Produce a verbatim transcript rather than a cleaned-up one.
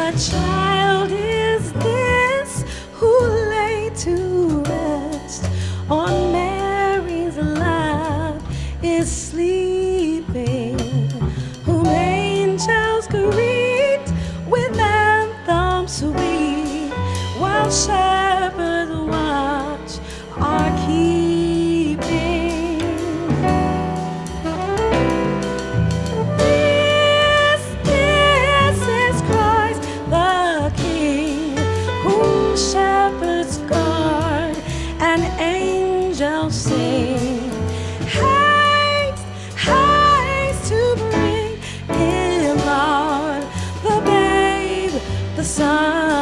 What child is this who lay to rest on Mary's lap is sleeping, whom angels greet with anthems sweet, while shepherds watch are keeping? This, this is Christ the King, whom shepherds guard and angels sing. Haste, haste to bring him, Lord, the babe, the Son